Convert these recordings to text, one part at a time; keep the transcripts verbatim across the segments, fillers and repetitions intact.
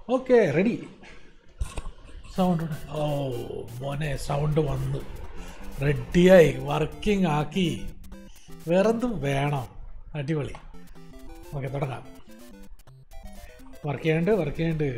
Okay ready. Sound ഓ മോനെ sound വന്നു, റെഡിയായി, വർക്കിംഗ് ആക്കി. വേറെന്തും വേണം? അടിപൊളി. ഓക്കെ തുടങ്ങാം. വർക്ക് ചെയ്യാണ്ട് വർക്ക് ചെയ്യാണ്ട്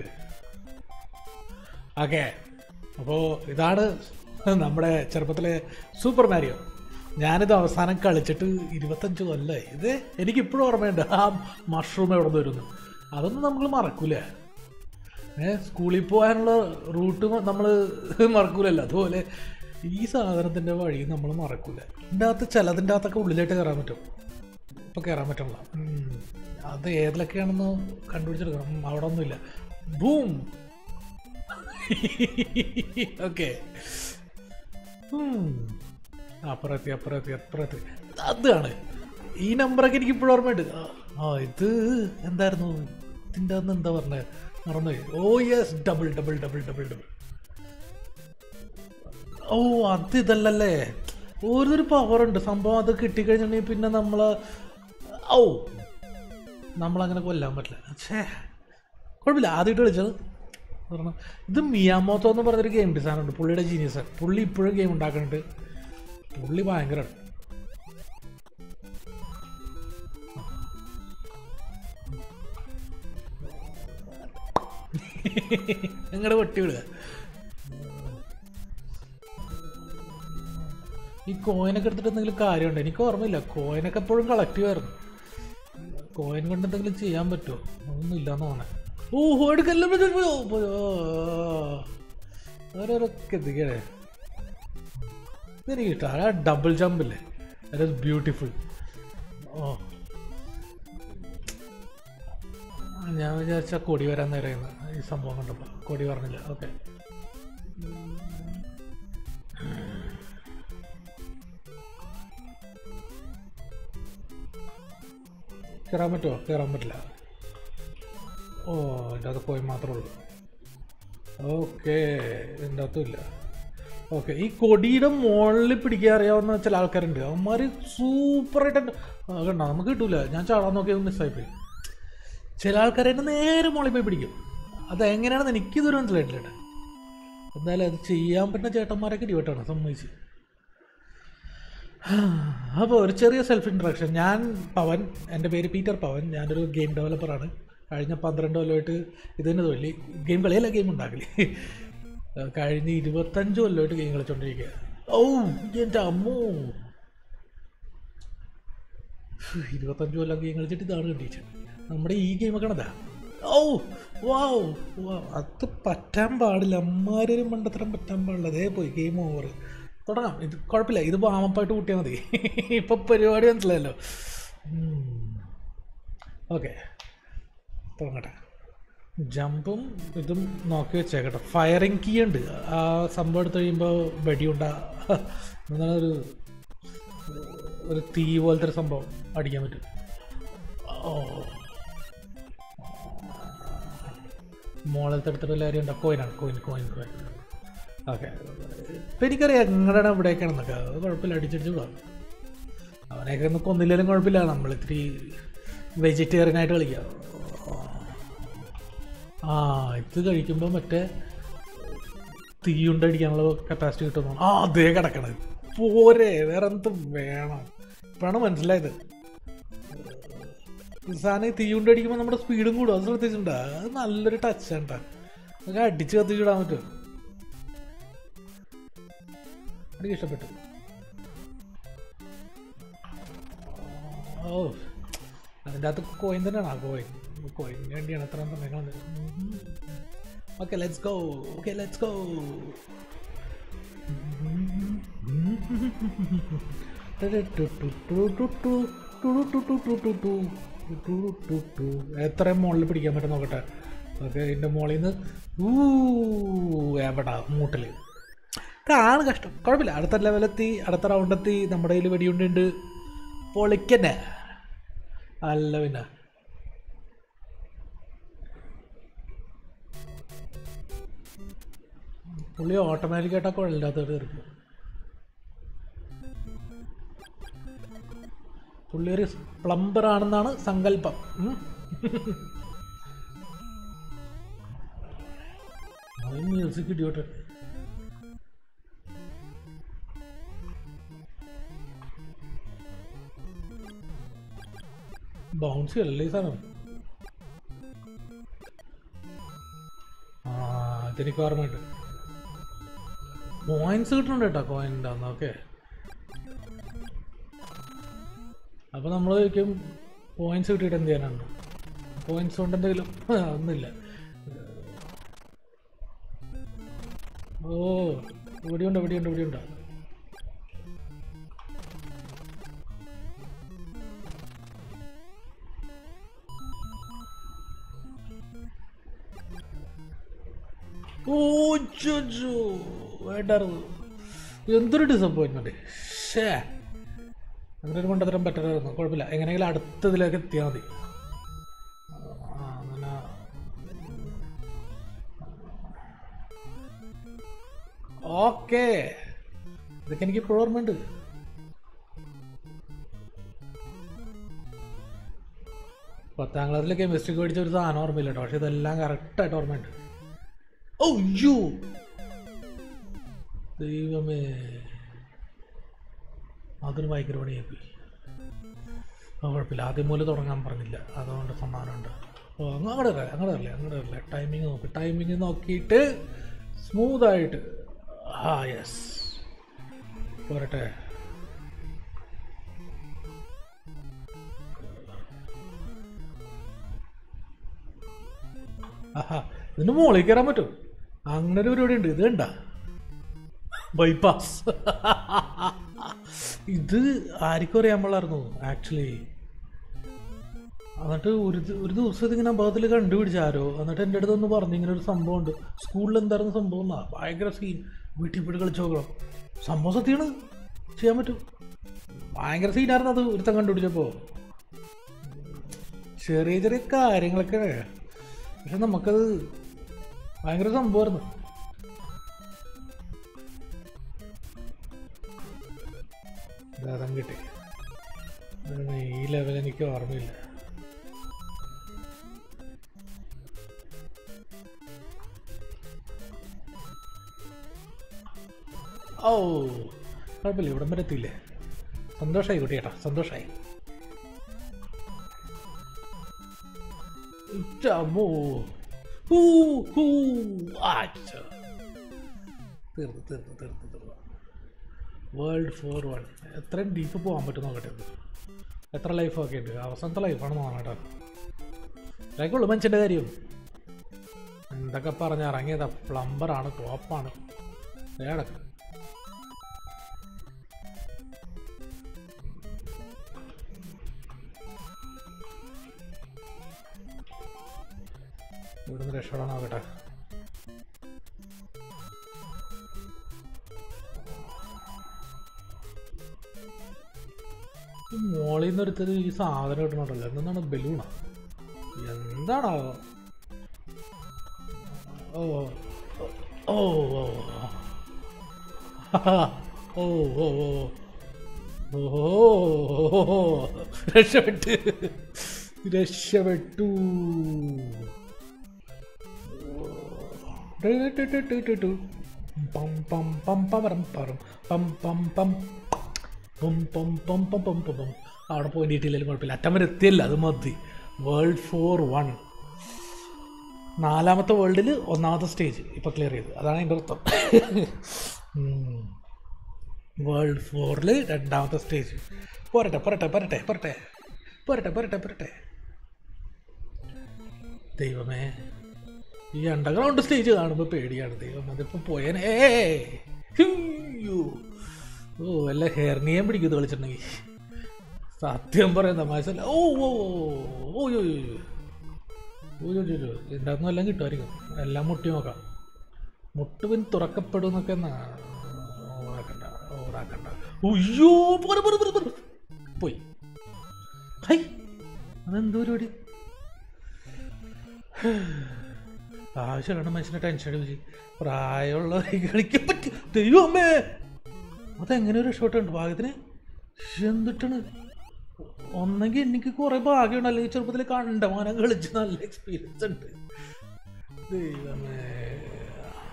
ഓക്കെ. അപ്പോൾ ഇതാണ് നമ്മുടെ ചെറുപ്പത്തിലെ സൂപ്പർ മാരിയോ. ഞാനിത് അവസാനം കളിച്ചിട്ട് ഇരുപത്തഞ്ച് കൊല്ലമായി. ഇത് എനിക്കിപ്പോഴും ഓർമ്മയുണ്ട്. ആ മഷ്റൂം എവിടെ നിന്ന് വരുന്നു അതൊന്നും നമ്മൾ മറക്കൂല. ഏ സ്കൂളിൽ പോകാനുള്ള റൂട്ട് നമ്മൾ മറക്കൂലല്ലോ, അതുപോലെ ഈ സാധനത്തിൻ്റെ വഴി നമ്മൾ മറക്കൂല. ഇതിൻ്റെ അകത്ത് ചിലതിൻ്റെ അകത്തൊക്കെ ഉള്ളിലായിട്ട് കയറാൻ പറ്റും, ഇപ്പോൾ കയറാൻ പറ്റില്ല. അത് ഏതിലൊക്കെയാണെന്ന് കണ്ടുപിടിച്ചെടുക്കണം. അവിടെ ഒന്നുമില്ല. ബൂം. ഓക്കെ അപ്പുറത്തി അപ്പുറത്തി അപ്പുറത്തി അതാണ് ഈ നമ്പറൊക്കെ എനിക്ക് ഇപ്പോഴും ഓർമ്മയുണ്ട്. ആ ഇത് എന്തായിരുന്നു ഇതിൻ്റെ അന്ന് എന്താ പറഞ്ഞത്, മറന്നുപോയി. Oh yes, double double double double double. ഓ അത് ഇതല്ലല്ലേ, ഓരോരു പവറുണ്ട് സംഭവം. അത് കിട്ടിക്കഴിഞ്ഞിട്ടുണ്ടെങ്കിൽ പിന്നെ നമ്മൾ ഓ നമ്മളങ്ങനെ കൊല്ലാൻ പറ്റില്ല. ഛേ കുഴപ്പമില്ല, ആദ്യമായിട്ട് കളിച്ചത് പറഞ്ഞു. ഇത് മിയാമോട്ടോ എന്ന് പറഞ്ഞൊരു ഗെയിം ഡിസൈനർ ഉണ്ട്, പുള്ളിയുടെ ജീനിയസ്. പുള്ളി ഇപ്പോഴും ഗെയിം ഉണ്ടാക്കുന്നുണ്ട്. പുള്ളി ഭയങ്കരമാണ്. നിങ്ങളുടെ വെട്ടി വിടുക. ഈ കോയിനൊക്കെ എടുത്തിട്ട് എന്തെങ്കിലും കാര്യമുണ്ട്? എനിക്ക് ഓർമ്മയില്ല. കോയിനൊക്കെ എപ്പോഴും കളക്റ്റീവായിരുന്നു. കോയിൻ കൊണ്ട് എന്തെങ്കിലും ചെയ്യാൻ പറ്റുമോ? ഒന്നും ഇല്ലാന്ന് തോന്നണേ. ഓഹോ എടുക്കല്ലേ ഓരോരൊക്കെ എത്തിക്കണേ. എനിക്ക് ഇഷ്ടം ആ ഡബിൾ ജമ്പില്ലേ, ദാറ്റ് ഈസ് ബ്യൂട്ടിഫുൾ. ഓ ഞാൻ വിചാരിച്ച കൊടി വരാൻ നേരമായിരുന്നു ഈ സംഭവം കണ്ടപ്പോൾ. കൊടി പറഞ്ഞില്ല. ഓക്കെ കയറാൻ പറ്റുമോ? കയറാൻ പറ്റില്ല. ഓ എൻ്റെ അത് പോയി മാത്രമേ ഉള്ളൂ. ഓക്കെ എൻ്റെ അകത്തും ഇല്ല. ഓക്കെ ഈ കൊടിയുടെ മുകളിൽ പിടിക്കാൻ അറിയാവുന്ന ചില ആൾക്കാരുണ്ട്. അവന്മാർ സൂപ്പറായിട്ട് കണ്ടോ, നമുക്ക് കിട്ടൂല. ഞാൻ ചാടാൻ നോക്കിയത് മിസ്സായിപ്പോയി. ചില ആൾക്കാർ എന്നെ നേരെ മുകളിൽ പോയി പിടിക്കും. അതെങ്ങനെയാണെന്ന് എനിക്കിതൊരു മനസ്സിലായിട്ടില്ല. എന്തായാലും അത് ചെയ്യാൻ പറ്റുന്ന ചേട്ടന്മാരൊക്കെ ഇടിവട്ടാണ്, സമ്മതിച്ച്. അപ്പോൾ ഒരു ചെറിയ സെൽഫ് ഇൻട്രഡക്ഷൻ. ഞാൻ പവൻ, എൻ്റെ പേര് പീറ്റർ പവൻ. ഞാനൊരു ഗെയിം ഡെവലപ്പറാണ്. കഴിഞ്ഞ പന്ത്രണ്ട് കൊല്ലമായിട്ട് ഇതിന് തൊല്ലി ഗെയിം കളിയല്ല, ഗെയിം ഉണ്ടാക്കല്. കഴിഞ്ഞ് ഇരുപത്തഞ്ച് കൊല്ലമായിട്ട് ഗെയിം കളിച്ചോണ്ടിരിക്കുക. ഓ എൻ്റെ അമ്മോ, ഇരുപത്തഞ്ച് കൊല്ലം ഗെയിം കളിച്ചിട്ട് ഇതാണ് കണ്ടിട്ട് നമ്മുടെ ഈ ഗെയിമൊക്കെ ആണതാ. ഓ വാവ് വാ, അത് പറ്റാൻ പാടില്ല. അമ്മാരൊരു മണ്ടത്തരം പറ്റാൻ പാടില്ല. അതേ പോയി ഗെയിം ഓവർ. തുടങ്ങാം. ഇത് കുഴപ്പമില്ല, ഇത് വാമപ്പായിട്ട് കൂട്ടിയാൽ മതി. ഇപ്പം പരിപാടി മനസ്സിലായല്ലോ. ഓക്കെ തുടങ്ങട്ടെ. ജമ്പും ഇതും നോക്കി വെച്ചേക്കട്ടെ. ഫയറിങ് കീ ഉണ്ട്. ആ സംഭവം എടുത്ത് കഴിയുമ്പോൾ വെടിയുണ്ടാ ഒരു ഒരു തീ പോലത്തെ ഒരു സംഭവം അടിക്കാൻ പറ്റും. ഓ മോളത്തെ എടുത്തിട്ട് എല്ലാവരും ഉണ്ടോ? കോയിനാണ്, കോയിൻ കോയിൻ കോയിൻ. ഓക്കെ ഇപ്പം എനിക്കറിയാം എങ്ങനെയാണ് ഇവിടേക്കാണെന്നൊക്കെ. അത് കുഴപ്പമില്ല, അടിച്ചടിച്ച് വിടാം. അവനെയൊക്കെ ഒന്നും കൊന്നില്ലാലും കുഴപ്പമില്ല. നമ്മൾ ഇത്തിരി വെജിറ്റേറിയനായിട്ട് കളിക്കാം. ആ ഇത് കഴിക്കുമ്പോൾ മറ്റേ തീയുണ്ടടിക്കാനുള്ള കപ്പാസിറ്റി കിട്ടുന്നു. ആ അതേ കിടക്കണത് പോരെ, വേറെ എന്തും വേണം. ഇപ്പോഴാണ് മനസ്സിലായത്. സാധനം തീയുണ്ടടിക്കുമ്പോൾ നമ്മുടെ സ്പീഡും കൂടും. അത് ശ്രദ്ധിച്ചിട്ടുണ്ടോ? അത് നല്ലൊരു ടച്ചാണ്. നമുക്ക് അടിച്ച് കത്തിച്ചിടാൻ പറ്റും. എനിക്ക് ഇഷ്ടപ്പെട്ടു. ഓ അതിൻ്റെ അകത്ത് കോയിൻ തന്നെയാണ്. ആ കോയിൻ കോയിന് വേണ്ടിയാണ് അത്ര സമയങ്ങൾ. Okay let's go. Okay let's go. എത്രയും മുകളിൽ പിടിക്കാൻ പറ്റും നോക്കട്ടെ. ഓക്കെ ഇതിൻ്റെ മുകളിൽ നിന്ന് ഊ എവിടാ മൂട്ടിൽ. ഇതാണ് കഷ്ടം. കുഴപ്പമില്ല, അടുത്ത ലെവലെത്തി, അടുത്ത റൗണ്ടെത്തി. നമ്മുടെ കയ്യിൽ വെടിയുണ്ടുണ്ട്. പൊളിക്കന്നെ അല്ല പിന്നെ. പുള്ളി ഓട്ടോമാറ്റിക്കായിട്ടാണ് കുഴലില്ലാത്തവർ തീർക്കും. പുള്ളി ഒരു പ്ലംബർ ആണെന്നാണ് സങ്കല്പം. അത് മ്യൂസിക് ഇടിയോട്ടെ. ബൗൺസി അല്ലേ ഈ സാധനം? ആ അതെനിക്ക് ഓർമ്മയുണ്ട്. കോയിൻസ് കിട്ടുന്നുണ്ട് കേട്ടോ, കോയിൻ ഉണ്ടാവുന്ന. ഓക്കെ, അപ്പോൾ നമ്മൾ ചോദിക്കും കോയിൻസ് കിട്ടിയിട്ട് എന്ത് ചെയ്യാനാണ്? കോയിൻസ് കൊണ്ട് എന്തെങ്കിലും ഒന്നുമില്ല. ഓ ഇവിടെയുണ്ട് ഇവിടെയുണ്ട് ഇവിടെയുണ്ട്. ഓ ചോ വേണ്ടായിരുന്നു. എന്തൊരു ഡിസപ്പോയിൻമെൻറ്റ്. ഷേ, അങ്ങനെ ഒരു മണ്ടത്തരം പറ്റായിരുന്നു. കുഴപ്പമില്ല, എങ്ങനെയെങ്കിലും അടുത്തതിലേക്ക് എത്തിയാൽ മതി. അങ്ങനെ ഓക്കെ, ഇതൊക്കെ എനിക്ക് ഇപ്പോൾ ഓർമ്മയുണ്ട്. പത്താം ക്ലാസ്സിലെ കെമിസ്ട്രിക്ക് പഠിച്ച ഒരു സാധനം ഓർമ്മയില്ല കേട്ടോ, പക്ഷെ ഇതെല്ലാം കറക്റ്റായിട്ട് ഓർമ്മയുണ്ട്. ഓ യോ ദൈവമേ, അതൊരു ഭയങ്കര പണിയായി. കുഴപ്പമില്ല, ആദ്യം മൂലം തുടങ്ങാൻ പറഞ്ഞില്ല, അതുകൊണ്ട് സമ്മാനമുണ്ട്. ഓ അങ്ങോട്ട് വരല്ലേ അങ്ങോട്ട് വരല്ലേ അങ്ങോട്ട് വരല്ലേ ടൈമിങ് നോക്കി ടൈമിങ് നോക്കിയിട്ട് സ്മൂത്തായിട്ട്. ആ യെസ്, പോരട്ടെ. ആഹാ, ഇതിന് മുകളിൽ കയറാൻ പറ്റും. അങ്ങനെ ഒരു പരിപാടി ഉണ്ട്. ഇത് കണ്ട ബൈപ്പാസ്. ഇത് ആർക്കും അറിയാൻ പാടില്ലായിരുന്നു ആക്ച്വലി. എന്നിട്ട് ഒരു ഒരു ദിവസം ഇതിങ്ങനെ അബദ്ധത്തിൽ കണ്ടുപിടിച്ചാരോ, എന്നിട്ട് എൻ്റെ അടുത്ത് ഒന്ന് പറഞ്ഞു ഇങ്ങനെ ഒരു സംഭവം ഉണ്ട്. സ്കൂളിൽ എന്തായിരുന്നു സംഭവം എന്നാ, ഭയങ്കര സീൻ. വീട്ടിൽ പോയിട്ട് കളിച്ച് നോക്കണം. സംഭവം സത്യമാണ്, ചെയ്യാൻ പറ്റും. ഭയങ്കര സീനായിരുന്നു അത് ഒരുത്തം കണ്ടുപിടിച്ചപ്പോൾ. ചെറിയ ചെറിയ കാര്യങ്ങളൊക്കെ, പക്ഷെ നമുക്കത് ഭയങ്കര സംഭവമായിരുന്നു. ദാതം കിട്ടി. ഈ ലെവൽ എനിക്ക് ഓർമ്മയില്ല. ഓ കുഴപ്പമില്ല, ഇവിടം വരെ എത്തിയില്ലേ. സന്തോഷമായി കുട്ടി ചേട്ടാ, സന്തോഷമായി. തീർന്നു തീർന്നു തീർന്നു തീർന്നു. World four one. എത്രയും ഡീപ്പ് പോകാൻ പറ്റും നോക്കട്ടെ. എത്ര ലൈഫൊക്കെ ഉണ്ട്? അവസാനത്തെ ലൈഫാണെന്ന് തോന്നണം കേട്ടോ. ഇതൊക്കെയുള്ളൂ മനുഷ്യൻ്റെ കാര്യം. എന്തൊക്കെ പറഞ്ഞ് ഇറങ്ങിയതാ. പ്ലംബറാണ്, ടോപ്പാണ്. ഏടക്ക ഇവിടുന്ന് രക്ഷപ്പെടാൻ നോക്കട്ടെ. ഈ മോളിൽ നിന്ന് ഒരുത്തത് ഈ സാധനം കിട്ടണുണ്ടല്ലോ. എന്താണ്? ബലൂണാ? എന്താണോ? ഓ ഓ ഓ ഓ ഓ ഓ രക്ഷപ്പെട്ടു രക്ഷപ്പെട്ടു. പം പം പം പം പം പം പം പം പം പം പം പം പം പം. അവിടെ പോയിട്ടില്ലെങ്കിലും കുഴപ്പമില്ല, അറ്റം വരെ എത്തിയല്ല, അത് മതി. World four one. നാലാമത്തെ വേൾഡിൽ ഒന്നാമത്തെ സ്റ്റേജ് ഇപ്പോൾ ക്ലിയർ ചെയ്തു, അതാണ് എൻ്റെ അർത്ഥം. വേൾഡ് ഫോറിൽ രണ്ടാമത്തെ സ്റ്റേജ്. പോരട്ടെ പോരട്ടെ പോരട്ടെ പോരട്ടെ പോരട്ടെ പോരട്ടെ പോരട്ടെ. ദൈവമേ, ഈ അണ്ടർഗ്രൗണ്ട് സ്റ്റേജ് കാണുമ്പോൾ പേടിയാണ്. ദൈവം, അതിപ്പോൾ പോയനെ. ഓ വല്ല ഹെർണിയം പിടിക്കുന്നത് കളിച്ചിട്ടുണ്ടെങ്കിൽ സത്യം പറയാൻ തമാശല്ല. ഓ ഓ ഓ ഓ ഓ ഇതിൻ്റെ അകത്തുനിന്ന് എല്ലാം കിട്ടുമായിരിക്കും. എല്ലാം മുട്ടി നോക്കാം. മുട്ടുപിൻ തുറക്കപ്പെടും എന്നൊക്കെ ഓടാക്കണ്ട ഓടാക്കണ്ട. ഒയ്യോ പോരെ പോരെ പോരെ പോരെ പോയി. ഹൈ, അതെന്തോ പരിപാടി. ആവശ്യമാണ് മനുഷ്യനെ ടെൻഷൻ അടിപ്പിച്ച്. പ്രായമുള്ള കളിക്കാൻ പറ്റി. ദൈവമേ, അതെങ്ങനെ ഒരു ഷോട്ട് ഉണ്ട് ഭാഗ്യത്തിന്. എന്തിട്ടാണ്? ഒന്നെങ്കിൽ എനിക്ക് കുറേ ഭാഗ്യമുണ്ട്, അല്ലെങ്കിൽ ചെറുപ്പത്തിൽ കണ്ടമാനം കളിച്ച് നല്ല എക്സ്പീരിയൻസ് ഉണ്ട്. ദൈവമേ,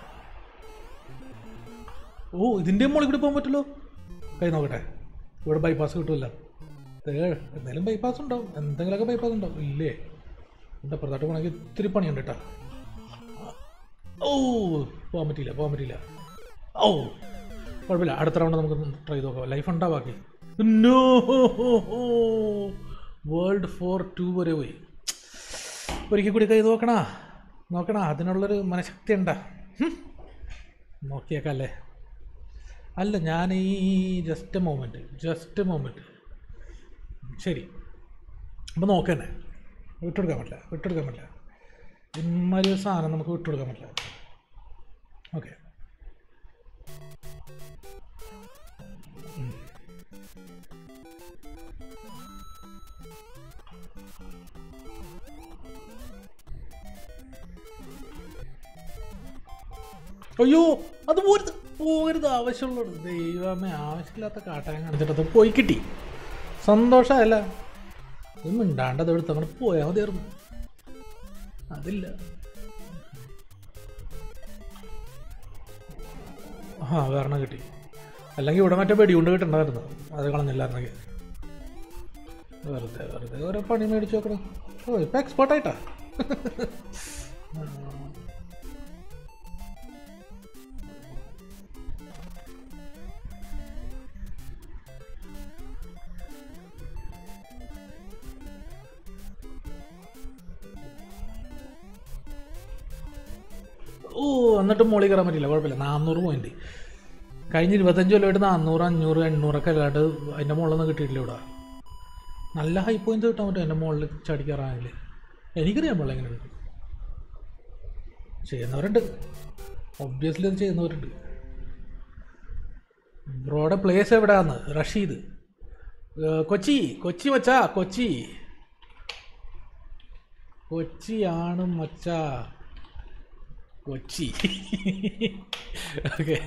ഓ ഇതിൻ്റെ മുകളിൽ കൂടി പോകാൻ പറ്റുമല്ലോ. കൈ നോക്കട്ടെ, ഇവിടെ ബൈപ്പാസ് കിട്ടുമല്ലോ. എന്തായാലും ബൈപ്പാസ് ഉണ്ടാവും, എന്തെങ്കിലുമൊക്കെ ബൈപ്പാസ് ഉണ്ടാവും. ഇല്ലേ എൻ്റെ അപ്പുറത്തായിട്ട് പോകണമെങ്കിൽ ഇത്തിരി പണിയുണ്ട് കേട്ടോ. ഓ പോകാൻ പറ്റിയില്ല, പോകാൻ പറ്റിയില്ല. ഓ കുഴപ്പമില്ല, അടുത്ത റൗണ്ട് നമുക്ക് ട്രൈ ചെയ്ത് നോക്കാം. ലൈഫ് ഉണ്ടാ ബാക്കി. നോ, വേൾഡ് ഫോർ ടു വരെ പോയി. ഒരിക്കൽ കൂടി കൈ നോക്കണ നോക്കണ അതിനുള്ളൊരു മനഃശക്തി ഉണ്ടാ. നോക്കിയേക്കാം അല്ലേ? അല്ല ഞാൻ ഈ ജസ്റ്റ് മൊമെൻറ്റ് ജസ്റ്റ് മൊമെൻറ്റ് ശരി. അപ്പോൾ നോക്കന്നെ, വിട്ടുകൊടുക്കാൻ പറ്റില്ല, വിട്ടുകൊടുക്കാൻ പറ്റില്ല. ഇമ്മാതിരി ഒരു സാധനം നമുക്ക് വിട്ടുകൊടുക്കാൻ പറ്റില്ല. ഓക്കെ, അയ്യോ അത് പോരുത്, പോകരുത്. ആവശ്യമുള്ളത് ദൈവമേ, ആവശ്യമില്ലാത്ത കാട്ടാൻ കാണിച്ചിട്ടത് പോയി കിട്ടി. സന്തോഷമല്ല, ഇത് മിണ്ടാണ്ടത് എടുത്ത് അങ്ങനെ പോയാൽ മതിയായിരുന്നു. അതില്ല. ആ വേറെ കിട്ടി, അല്ലെങ്കിൽ ഇവിടെ മറ്റേ വെടികൊണ്ട് കിട്ടണ്ടായിരുന്നു, അത് കളഞ്ഞില്ലായിരുന്നെങ്കിൽ. വെറുതെ വെറുതെ ഓരോ പണി മേടിച്ച് നോക്കണം. ഓ ഇപ്പം എക്സ്പേർട്ടായിട്ടാ. ഓ എന്നിട്ട് മോളിൽ കയറാൻ പറ്റില്ല. കുഴപ്പമില്ല, നാന്നൂറ് പോയിന്റ്. കഴിഞ്ഞ ഇരുപത്തഞ്ച് കൊല്ലമായിട്ട് നാന്നൂറ് അഞ്ഞൂറ് എണ്ണൂറൊക്കെ അല്ലാണ്ട് അതിൻ്റെ മുകളിലൊന്നും കിട്ടിയിട്ടില്ല ഇവിടെ. നല്ല ഹൈ പോയിന്റ്സ് കിട്ടാൻ പറ്റും എൻ്റെ മുകളിൽ ചാടി കയറാനെങ്കിൽ. എനിക്കറിയാൻ പാടില്ല എങ്ങനെയുണ്ട്. ചെയ്യുന്നവരുണ്ട്, ഒബ്വിയസ്ലി അത് ചെയ്യുന്നവരുണ്ട്. ബ്രോയുടെ പ്ലേസ് എവിടെയാന്ന്? റഷീദ്, കൊച്ചി. കൊച്ചി മച്ചാ, കൊച്ചി കൊച്ചിയാണ് മച്ചാ, കൊച്ചി. ഓക്കെ,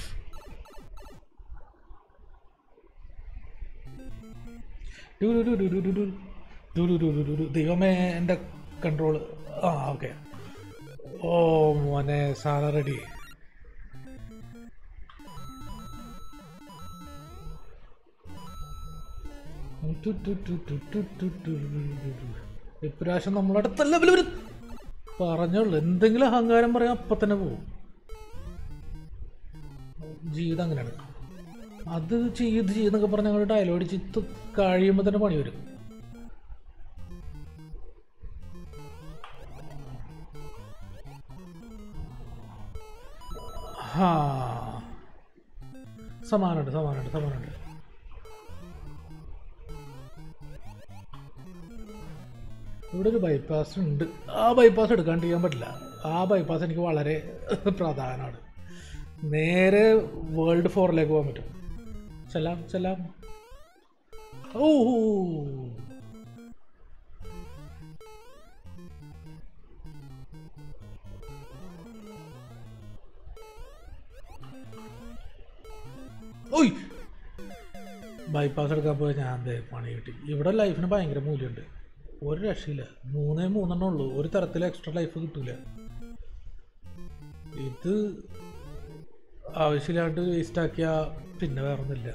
ദൈവമേ എൻ്റെ കൺട്രോള്. ആ ഓക്കെ. ഓ മോനെ സാറ റെഡി. ഇപ്രാവശ്യം നമ്മളടുത്ത ലെവൽ വരും. പറഞ്ഞോളൂ, എന്തെങ്കിലും അഹങ്കാരം പറയാൻ അപ്പം തന്നെ പോവും. ജീവിതം അങ്ങനെയാണ്. അത് ചെയ്ത് ചെയ്യുന്നൊക്കെ പറഞ്ഞ് ഞങ്ങൾ ഡയലോഗ് ചിത്ത് കഴിയുമ്പോൾ തന്നെ പണി വരും. ഹാ സമാനമുണ്ട് സമാനമുണ്ട് സമാനമുണ്ട്. ഇവിടെ ഒരു ബൈപ്പാസ് ഉണ്ട്. ആ ബൈപ്പാസ് എടുക്കാണ്ടിരിക്കാൻ പറ്റില്ല. ആ ബൈപ്പാസ് എനിക്ക് വളരെ പ്രധാനമാണ്. നേരെ വേൾഡ് ഫോറിലേക്ക് പോകാൻ പറ്റും. ചെല്ലാം ചെല്ലാം. ഓ ഓയ് ബൈപ്പാസ് എടുക്കാൻ പോയാൽ ഞാൻ ദേ പണി കിട്ടി. ഇവിടെ ലൈഫിന് ഭയങ്കര മൂല്യമുണ്ട്. ഒരു രക്ഷയില്ല. മൂന്നേ മൂന്നെണ്ണം ഉള്ളൂ. ഒരു തരത്തിൽ എക്സ്ട്രാ ലൈഫ് കിട്ടൂല. ഇത് ആവശ്യമില്ലാണ്ട് വേസ്റ്റ് ആക്കിയ പിന്നെ വേറെ ഒന്നുമില്ല.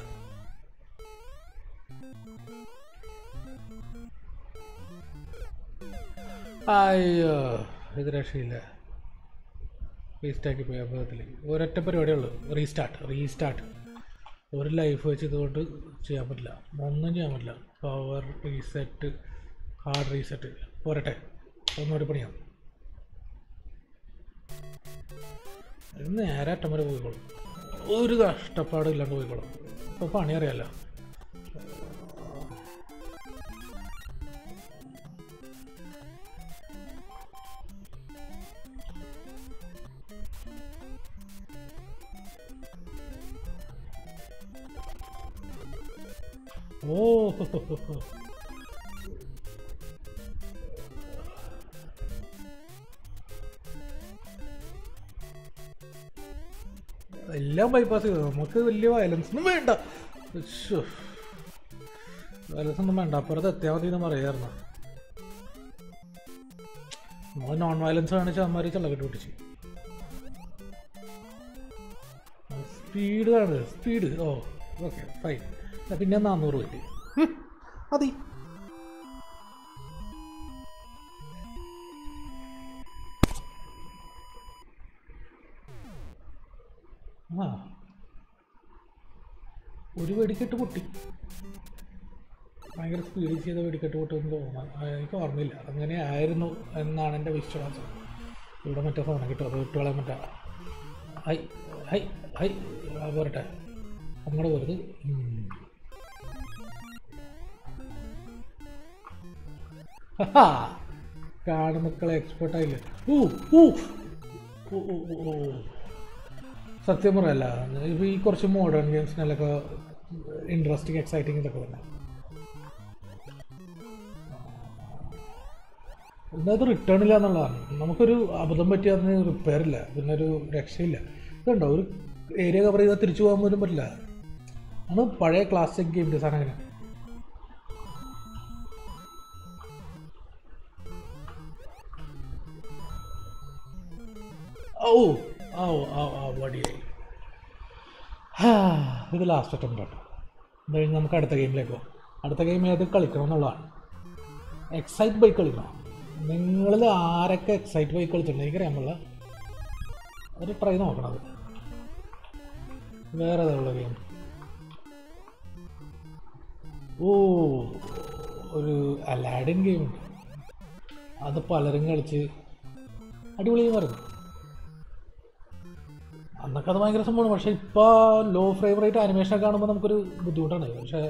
അയ്യോ ഇത് രക്ഷയില്ല. വേസ്റ്റ് ആക്കി പോയി. അപ്പത്തിൽ ഒരൊറ്റ പരിപാടിയേ ഉള്ളൂ, റീസ്റ്റാർട്ട്. റീസ്റ്റാർട്ട് ഒരു ലൈഫ് വെച്ച് ഇതുകൊണ്ട് ചെയ്യാൻ പറ്റില്ല, ഒന്നും ചെയ്യാൻ പറ്റില്ല. പവർ റീസെറ്റ്, ഹാർഡ് റീസെറ്റ് പോരട്ടെ, ഒന്നുകൂടി പണിയാം. ഇത് നേരെ അറ്റം വരെ പോയിക്കോളും, ഒരു കഷ്ടപ്പാടും ഇല്ലാണ്ട് പോയിക്കോളും. ഇപ്പോൾ പണി അറിയാമല്ലോ. ഓ എല്ലാം ബൈപ്പാസ് ചെയ്തു. നമുക്ക് വലിയ വയലൻസ് ഒന്നും വേണ്ട. വയലൻസ് ഒന്നും വേണ്ട, അപ്പുറത്ത് എത്തിയാൽ മതി എന്ന് പറയായിരുന്നു. നമ്മൾ നോൺ വയലൻസ് കാണിച്ച് അമ്മമാരി ചള്ളക്കെട്ട് പൊട്ടിച്ച്. സ്പീഡാണ് സ്പീഡ്. Oh okay fine. പിന്നെ നാന്നൂറ് പറ്റി മതി. ആ ഒരു വെടിക്കെട്ട് പൊട്ടി. ഭയങ്കര സ്പീഡിൽ ചെയ്ത വെടിക്കെട്ട് പൊട്ടുമെന്ന് തോന്നാം. എനിക്ക് ഓർമ്മയില്ല, അങ്ങനെ ആയിരുന്നു എന്നാണ് എൻ്റെ വിശ്വാസം. ഇവിടെ മറ്റേ ഫോൺ കിട്ടും, അത് വിട്ടുകളെ മറ്റേ ഹൈ ഹൈ ഹൈ പോരട്ടെ അങ്ങോട്ട് പോരുത്. കാണുമക്കളെ എക്സ്പേർട്ടായില്ലേ. ഓ ഓ ഓ ഓ സത്യം പറയല്ല, ഇപ്പോൾ ഈ കുറച്ച് മോഡേൺ ഗെയിംസിനല്ലൊക്കെ ഇൻട്രസ്റ്റിംഗ് എക്സൈറ്റിംഗ് ഇതൊക്കെ തന്നെ. ഇന്നത് റിട്ടേൺ ഇല്ല എന്നുള്ളതാണ്. നമുക്കൊരു അബദ്ധം പറ്റിയാൽ അതിന് റിപ്പയർ ഇല്ല, പിന്നെ ഒരു രക്ഷയില്ല. ഇതുണ്ടോ, ഒരു ഏരിയ കവർ ചെയ്താൽ തിരിച്ചു പോകാൻ പോലും പറ്റില്ല. ആണ് പഴയ ക്ലാസിക് ഗെയിം ഡിസൈൻ. അങ്ങനെ ഓ ഓ ഓ ഓ വടിയായി. ഇത് ലാസ്റ്റ് അറ്റംപ്റ്റ് കേട്ടോ. ഇത് കഴിഞ്ഞ് നമുക്ക് അടുത്ത ഗെയിമിലേക്ക് പോകാം. അടുത്ത ഗെയിം ഏത് കളിക്കണം എന്നുള്ളതാണ്. എക്സൈറ്റ് ബൈക്ക് കളിക്കണം. നിങ്ങളിൽ ആരൊക്കെ എക്സൈറ്റ് ബൈക്ക് കളിച്ചിട്ടുണ്ട് എനിക്കറിയാൻ പാടില്ല. ഒരു ട്രൈ നോക്കണത്. വേറെ ഏതാ ഗെയിം? ഓ ഒരു അലാഡിൻ ഗെയിമുണ്ട്, അത് പലരും കളിച്ച് അടിപൊളിയെന്ന് പറഞ്ഞു. അന്നൊക്കെ അത് ഭയങ്കര സംഭവമാണ്. പക്ഷെ ഇപ്പോൾ ലോ ഫ്രെയിം റേറ്റ് ആനിമേഷനൊക്കെ കാണുമ്പോൾ നമുക്കൊരു ബുദ്ധിമുട്ടാണ്. പക്ഷേ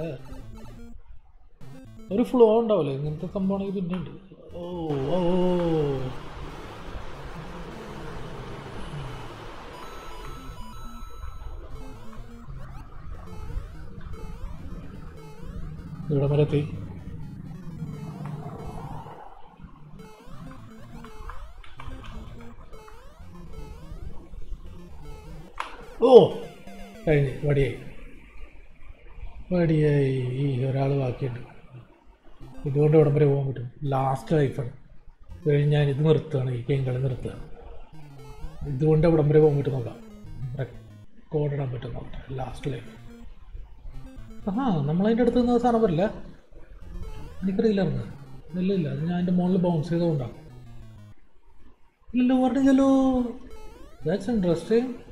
ഒരു ഫ്ലോ ഉണ്ടാവില്ലേ ഇങ്ങനത്തെ സംഭവമാണെങ്കിൽ പിന്നെ ഉണ്ട്. ഓ ഓ ഇവിടെ വരെ എത്തി. ഓ കഴിഞ്ഞ് വടിയായി വടിയായി. ഈ ഒരാൾ ബാക്കിയുണ്ട്. ഇതുകൊണ്ട് ഇവിടം വരെ പോകാൻ പറ്റും. ലാസ്റ്റ് ലൈഫാണ്. കഴിഞ്ഞ് ഞാൻ ഇത് നിർത്തുകയാണ്, ഈ ഗെയിം കളി നിർത്തുകയാണ്. ഇതുകൊണ്ട് ഇവിടം വരെ പോകാൻ പറ്റും. നോക്കാം, റെക്കോർഡ് ഇടാൻ പറ്റും. നോക്കട്ടെ ലാസ്റ്റ് ലൈഫ്. ആ നമ്മളതിൻ്റെ അടുത്ത് നിന്ന് സാധനം വരില്ല. എനിക്കറിയില്ലായിരുന്നു. ഇല്ല ഇല്ല, അത് ഞാൻ എൻ്റെ മുകളിൽ ബൗൺസ് ചെയ്തുകൊണ്ടാണ്. ഇല്ലല്ലോ പറഞ്ഞില്ലല്ലോ. That's interesting.